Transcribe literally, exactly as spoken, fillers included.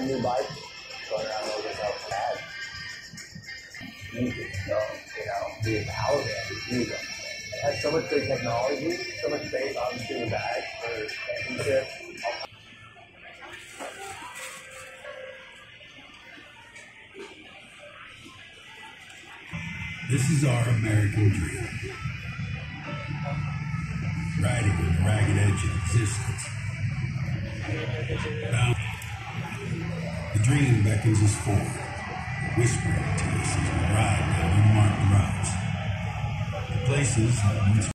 brand new bike, going around over yourself bad. Easy, so, you know, the power band is huge. It has so much great technology, so much space obviously in the bag for championship. This is our American dream. Riding on the ragged edge of existence. Now, the dream beckons us forward, whispering to us as we ride down unmarked routes. The places that once